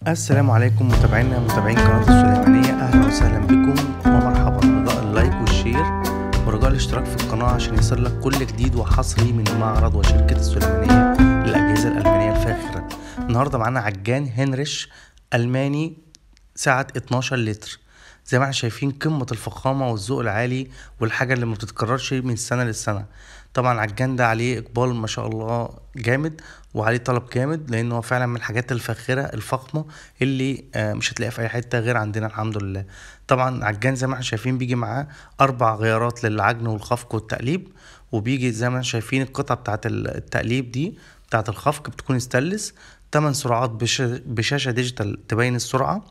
السلام عليكم متابعين قناة السليمانية، أهلا وسهلا بكم ومرحبا. رجاء اللايك والشير ورجاء الاشتراك في القناة عشان يصلك كل جديد وحصري من معرض وشركة السليمانية للأجهزة الألمانية الفاخرة. النهاردة معانا عجان هنريش ألماني سعة 12 لتر. زي ما احنا شايفين قمة الفخامة والذوق العالي والحاجة اللي ما بتتكررش من سنة للسنة. طبعا العجان ده عليه اقبال ما شاء الله جامد وعليه طلب جامد، لانه فعلا من الحاجات الفاخرة الفخمة اللي مش هتلاقيها في اي حتة غير عندنا الحمد لله. طبعا العجان زي ما احنا شايفين بيجي معاه 4 غيارات للعجن والخفق والتقليب، وبيجي زي ما احنا شايفين القطعة بتاعة التقليب دي بتاعة الخفق بتكون ستانلس، 8 سرعات بشاشة ديجيتال تبين السرعة،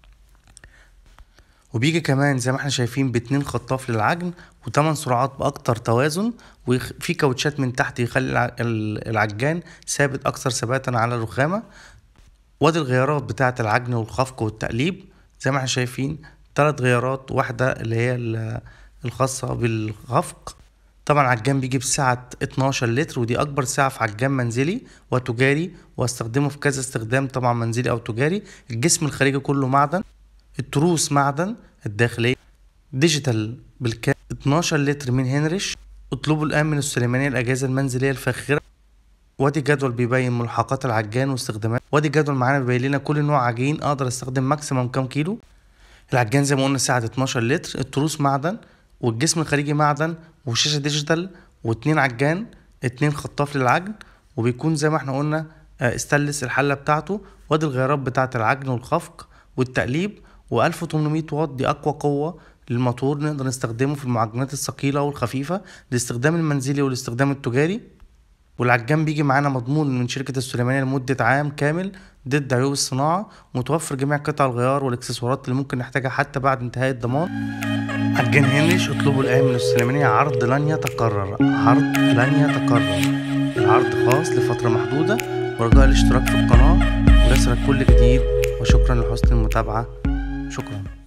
وبيجي كمان زي ما احنا شايفين ب2 خطاف للعجن و8 سرعات باكتر توازن، وفي كاوتشات من تحت يخلي العجان ثابت اكثر ثباتا على الرخامه. وادي الغيارات بتاعه العجن والخفق والتقليب زي ما احنا شايفين 3 غيارات، واحده اللي هي الخاصه بالخفق. طبعا العجان بيجي بسعة 12 لتر، ودي اكبر سعة في عجان منزلي وتجاري، واستخدمه في كذا استخدام طبعا منزلي او تجاري. الجسم الخارجي كله معدن، التروس معدن، الداخلية ديجيتال بالكامل. 12 لتر من هنريش. اطلبوا الآن من السليمانية الأجهزة المنزلية الفاخرة. وادي جدول بيبين ملحقات العجان واستخدامات. وادي جدول معانا بيبين لنا كل نوع عجين اقدر استخدم ماكسيمم كام كيلو. العجان زي ما قلنا سعة 12 لتر، التروس معدن والجسم الخارجي معدن وشاشة ديجيتال و2 عجان، 2 خطاف للعجن، وبيكون زي ما احنا قلنا استانلس الحلة بتاعته. وادي الغيارات بتاعة العجن والخفق والتقليب، و1800 واط دي اقوى قوة للموتور، نقدر نستخدمه في المعجنات الثقيلة والخفيفة للاستخدام المنزلي والاستخدام التجاري. والعجان بيجي معانا مضمون من شركة السليمانية لمدة عام كامل ضد عيوب الصناعة، متوفر جميع قطع الغيار والاكسسوارات اللي ممكن نحتاجها حتى بعد انتهاء الضمان. عجان هنريش اطلبوا الآن من السليمانية عرض لن يتكرر، عرض لن يتكرر. العرض خاص لفترة محدودة، ورجاء الاشتراك في القناة وليصلك كل جديد. وشكرا لحسن المتابعة. شكرا.